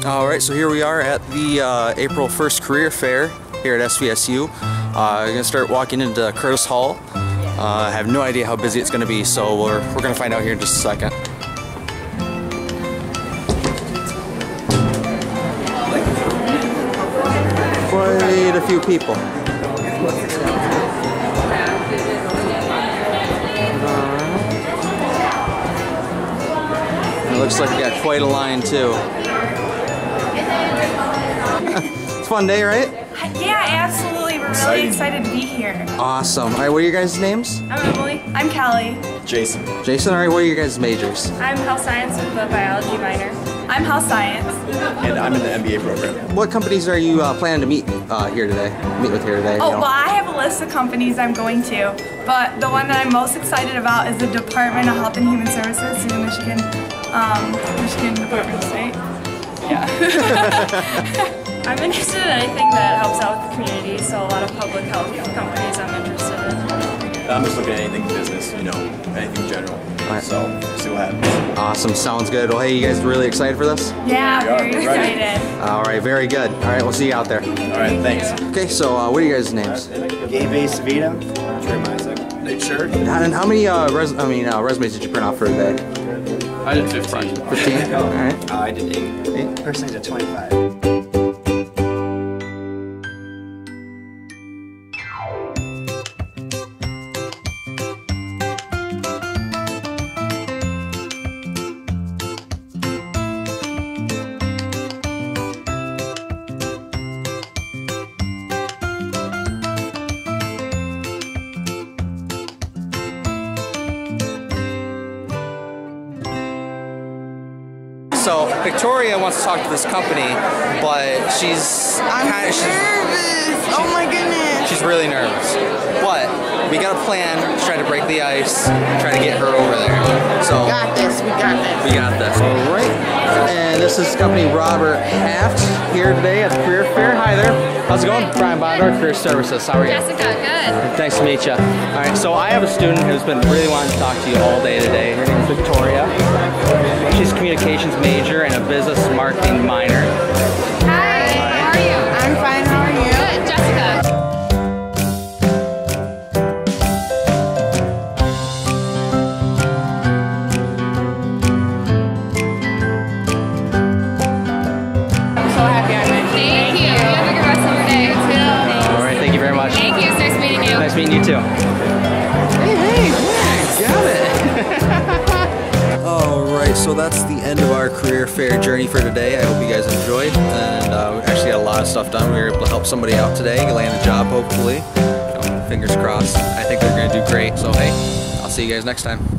Alright, so here we are at the April 1st Career Fair here at SVSU. I'm going to start walking into Curtis Hall. I have no idea how busy it's going to be, so we're going to find out here in just a second. Quite a few people. It looks like we got quite a line too. It's a fun day, right? Yeah, absolutely. We're really excited to be here. Awesome. All right, what are your guys' names? I'm Emily. I'm Callie. Jason. Jason, all right, what are your guys' majors? I'm health science with a biology minor. I'm health science. And I'm in the MBA program. What companies are you planning to meet here today? Meet with here today? Oh, well, I have a list of companies I'm going to, but the one that I'm most excited about is the Department of Health and Human Services in Michigan Department of State. Yeah. I'm interested in anything that helps out with the community, so a lot of public health companies I'm interested in. I'm just looking at anything business, you know, anything general. Right. So, see what happens. Awesome, sounds good. Well, hey, you guys really excited for this? Yeah, very excited. All right, very good. All right, we'll see you out there. All right, thanks. Okay, so what are you guys' names? Gabe Savita. Nate Sure. And how many resumes did you print out for today? I did 15. 15? All right. I did 8. Personally, did 25. So Victoria wants to talk to this company, but she's nervous. Oh my goodness. She's really nervous. But we got a plan to try to break the ice and try to get her over there. So We got this. We got this. we got this. All right. And this is company Robert Haft here today at the Career Fair. Hi there. How's it going? Brian Bondor, Career Services. How are you? Jessica, good. Nice to meet you. All right, so I have a student who's been really wanting to talk to you all day today. Her name's Victoria. She's a communications major and a business marketing minor. Hi, how are you? I'm fine. How are you? Good, Jessica. I'm so happy I met you. Thank you. You have a good rest of your day, too. All right, thank you very much. Thank you. It's nice meeting you. Nice meeting you too. Hey, got it. Alright, so that's the end of our career fair journey for today. I hope you guys enjoyed, and we actually got a lot of stuff done. We were able to help somebody out today, land a job hopefully. Fingers crossed. I think they're going to do great, so hey, I'll see you guys next time.